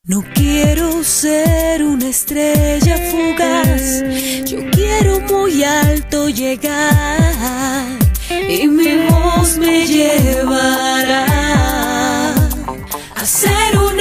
No quiero ser una estrella fugaz, yo quiero muy alto llegar y mi voz me llevará a ser una